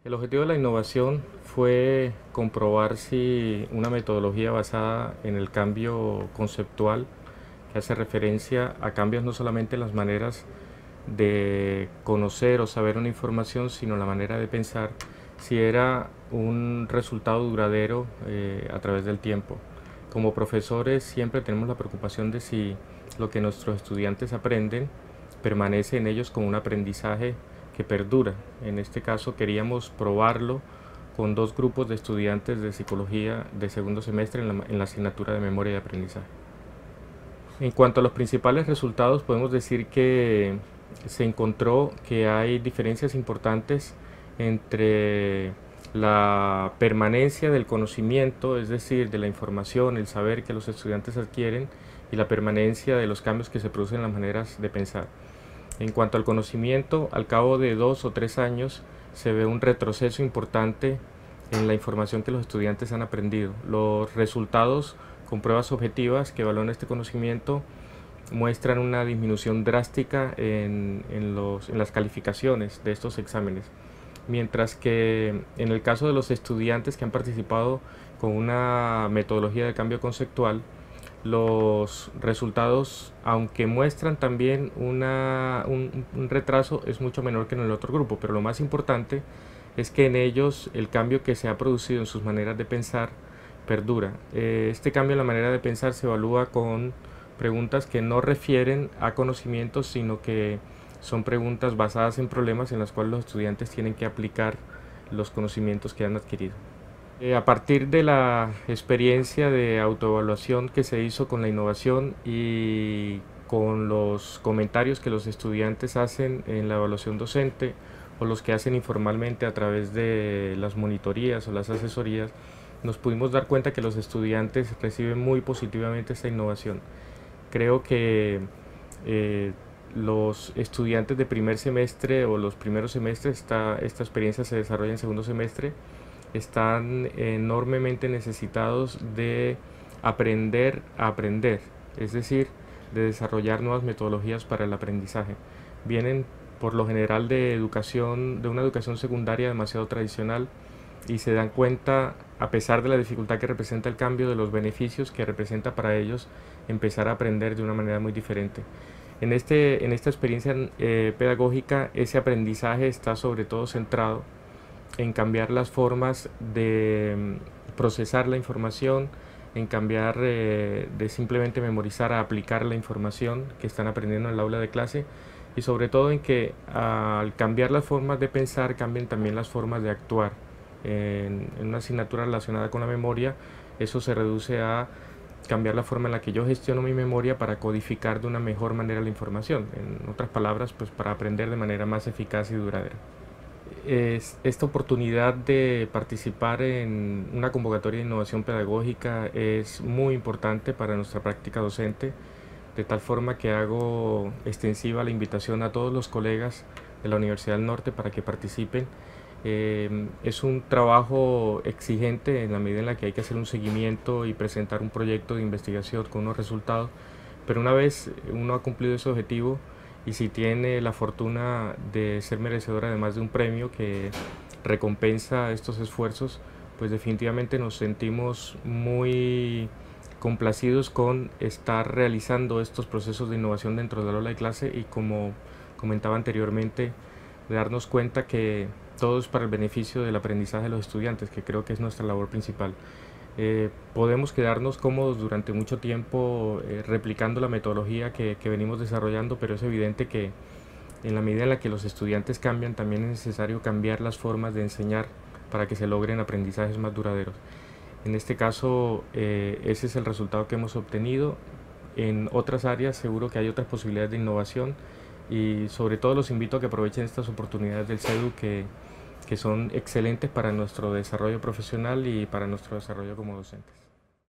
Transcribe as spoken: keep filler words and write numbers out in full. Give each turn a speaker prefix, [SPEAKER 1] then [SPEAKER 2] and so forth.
[SPEAKER 1] El objetivo de la innovación fue comprobar si una metodología basada en el cambio conceptual, que hace referencia a cambios no solamente en las maneras de conocer o saber una información, sino la manera de pensar, si era un resultado duradero eh, a través del tiempo. Como profesores siempre tenemos la preocupación de si lo que nuestros estudiantes aprenden permanece en ellos como un aprendizaje que perdura. En este caso queríamos probarlo con dos grupos de estudiantes de psicología de segundo semestre en la, en la asignatura de memoria y aprendizaje. En cuanto a los principales resultados, podemos decir que se encontró que hay diferencias importantes entre la permanencia del conocimiento, es decir, de la información, el saber que los estudiantes adquieren, y la permanencia de los cambios que se producen en las maneras de pensar. En cuanto al conocimiento, al cabo de dos o tres años se ve un retroceso importante en la información que los estudiantes han aprendido. Los resultados con pruebas objetivas que evalúan este conocimiento muestran una disminución drástica en, en, los, en las calificaciones de estos exámenes, mientras que en el caso de los estudiantes que han participado con una metodología de cambio conceptual, los resultados, aunque muestran también una, un, un retraso, es mucho menor que en el otro grupo, pero lo más importante es que en ellos el cambio que se ha producido en sus maneras de pensar perdura. Eh, este cambio en la manera de pensar se evalúa con preguntas que no refieren a conocimientos, sino que son preguntas basadas en problemas en las cuales los estudiantes tienen que aplicar los conocimientos que han adquirido. Eh, a partir de la experiencia de autoevaluación que se hizo con la innovación y con los comentarios que los estudiantes hacen en la evaluación docente o los que hacen informalmente a través de las monitorías o las asesorías, nos pudimos dar cuenta que los estudiantes reciben muy positivamente esta innovación. Creo que eh, los estudiantes de primer semestre o los primeros semestres, esta, esta experiencia se desarrolla en segundo semestre, están enormemente necesitados de aprender a aprender, es decir, de desarrollar nuevas metodologías para el aprendizaje. Vienen por lo general de educación, de una educación secundaria demasiado tradicional, y se dan cuenta, a pesar de la dificultad que representa el cambio, de los beneficios que representa para ellos empezar a aprender de una manera muy diferente. En, este, en esta experiencia eh, pedagógica, ese aprendizaje está sobre todo centrado en cambiar las formas de procesar la información, en cambiar eh, de simplemente memorizar a aplicar la información que están aprendiendo en el aula de clase, y sobre todo en que al cambiar las formas de pensar cambien también las formas de actuar. En, en una asignatura relacionada con la memoria, eso se reduce a cambiar la forma en la que yo gestiono mi memoria para codificar de una mejor manera la información, en otras palabras, pues para aprender de manera más eficaz y duradera. Es, esta oportunidad de participar en una convocatoria de innovación pedagógica es muy importante para nuestra práctica docente, de tal forma que hago extensiva la invitación a todos los colegas de la Universidad del Norte para que participen. Eh, es un trabajo exigente en la medida en la que hay que hacer un seguimiento y presentar un proyecto de investigación con unos resultados, pero una vez uno ha cumplido ese objetivo, y si tiene la fortuna de ser merecedor además de un premio que recompensa estos esfuerzos, pues definitivamente nos sentimos muy complacidos con estar realizando estos procesos de innovación dentro del aula de clase, y como comentaba anteriormente, de darnos cuenta que todo es para el beneficio del aprendizaje de los estudiantes, que creo que es nuestra labor principal. Eh, podemos quedarnos cómodos durante mucho tiempo eh, replicando la metodología que, que venimos desarrollando, pero es evidente que en la medida en la que los estudiantes cambian, también es necesario cambiar las formas de enseñar para que se logren aprendizajes más duraderos. En este caso, eh, ese es el resultado que hemos obtenido. En otras áreas seguro que hay otras posibilidades de innovación, y sobre todo los invito a que aprovechen estas oportunidades del CEDU que que son excelentes para nuestro desarrollo profesional y para nuestro desarrollo como docentes.